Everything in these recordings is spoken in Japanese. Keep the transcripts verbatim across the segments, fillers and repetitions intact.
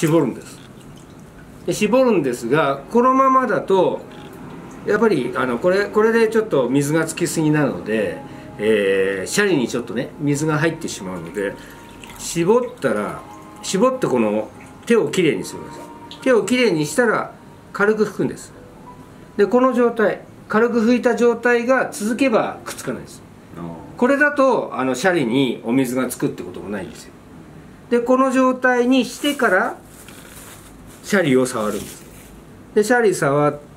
絞るんです。で絞るんですが、このままだとやっぱりあのこれこれでちょっと水がつきすぎなので、えー、シャリにちょっとね水が入ってしまうので、絞ったら絞ってこの手をきれいにするんです。手をきれいにしたら軽く拭くんです。でこの状態、軽く拭いた状態が続けばくっつかないです。これだとあのシャリにお水がつくってこともないんですよ。でこの状態にしてからシャリを触るんです。でシャリ触って、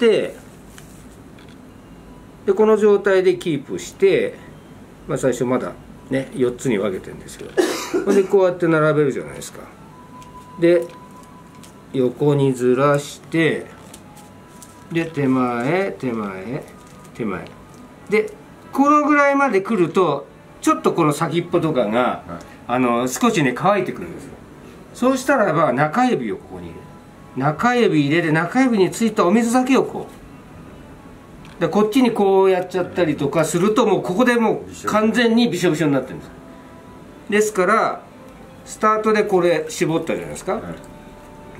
でこの状態でキープして、まあ、最初まだねよっつに分けてるんですけど、でこうやって並べるじゃないですか。で横にずらして、で手前手前手前でこのぐらいまで来るとちょっとこの先っぽとかが、はい、あの少しね乾いてくるんですよ。そうしたらば中指をここに入れる。中指入れて、中指についたお水だけをこうでこっちにこうやっちゃったりとかすると、もうここでもう完全にびしょびしょになってるんです。ですからスタートでこれ絞ったじゃないですか、はい、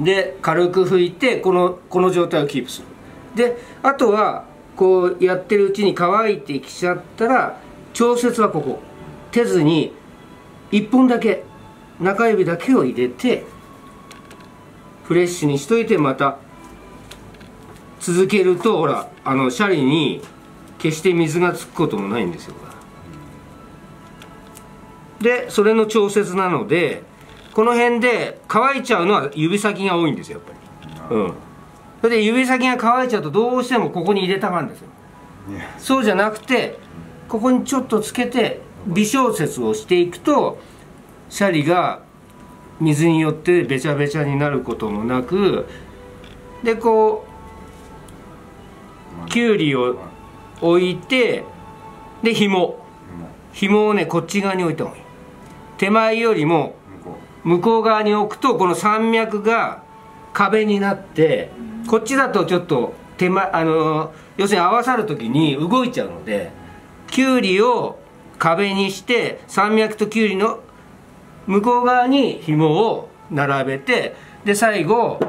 で軽く拭いてこのこの状態をキープする。であとはこうやってるうちに乾いてきちゃったら、調節はここ手ずにいっぽんだけ中指だけを入れてフレッシュにしといて、また続けるとほらあのシャリに決して水がつくこともないんですよ。でそれの調節なので、この辺で乾いちゃうのは指先が多いんですよやっぱり。うん、それで指先が乾いちゃうとどうしてもここに入れたがるんですよ。そうじゃなくてここにちょっとつけて微調節をしていくと、シャリが水によってべちゃべちゃになることもなく、でこうきゅうりを置いて、で紐紐をねこっち側に置いた方がいい。手前よりも向こう側に置くとこの山脈が壁になって、こっちだとちょっと手前あの要するに合わさる時に動いちゃうので、きゅうりを壁にして山脈ときゅうりの向こう側に紐を並べて、で最後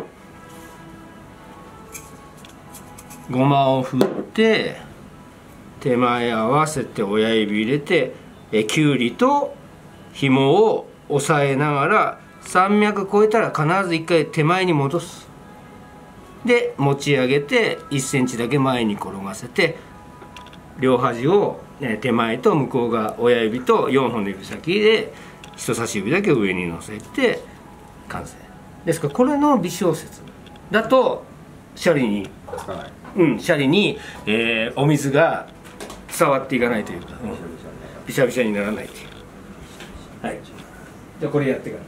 ごまを振って手前合わせて親指入れて、えきゅうりと紐を押さえながら山脈越えたら必ず一回手前に戻す。で持ち上げていっセンチだけ前に転がせて、両端を、ね、手前と向こう側親指とよんほんの指先で人差し指だけ上に乗せて完成ですから、これの微調節だとシャリに、うん、シャリに、えー、お水が伝わっていかないというか、うん、びしゃびしゃにならないという。はい、じゃあこれやってから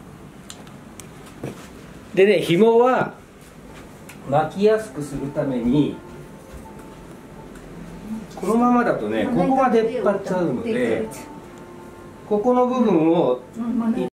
でね、紐は巻きやすくするためにこのままだとねここが出っ張っちゃうので、ここの部分を